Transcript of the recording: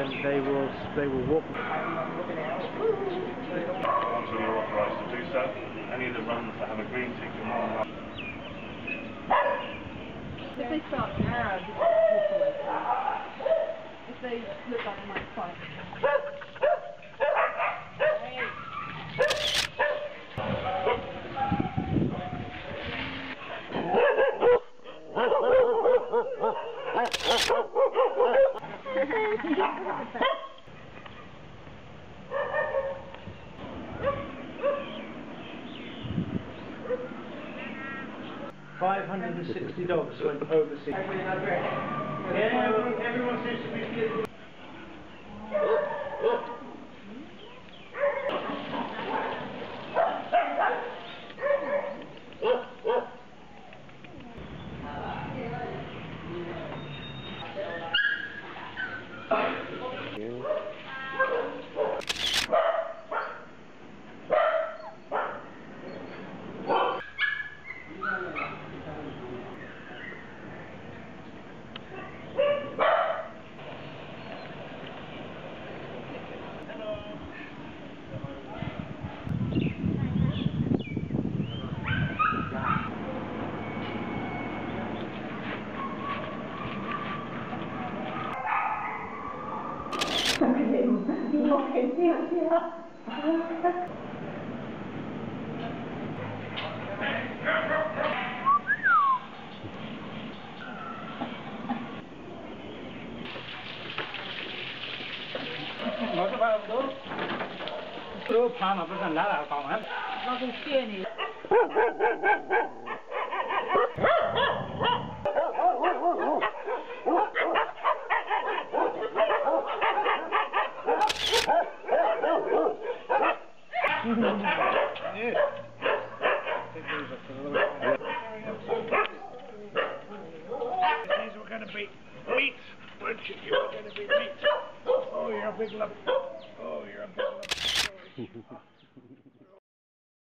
they will walk. Once we're authorised to do so, any of the runs that have a green tick are more than welcome. If they start to just walk away. If they look like they might fight. $560 went overseas. Everyone seems to be feeling. Nothing skinny. These were going to be meat, weren't you? You were going to be meat. Oh, you're a big love. Oh, you're a big love.